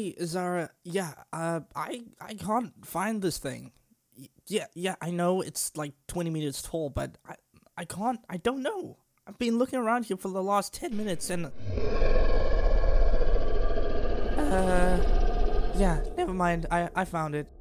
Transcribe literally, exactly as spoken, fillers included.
Hey, Zara. Yeah, uh, I I can't find this thing. Y- Yeah, yeah, I know it's like twenty meters tall, but I I can't. I don't know. I've been looking around here for the last ten minutes, and uh, yeah, never mind. I I found it.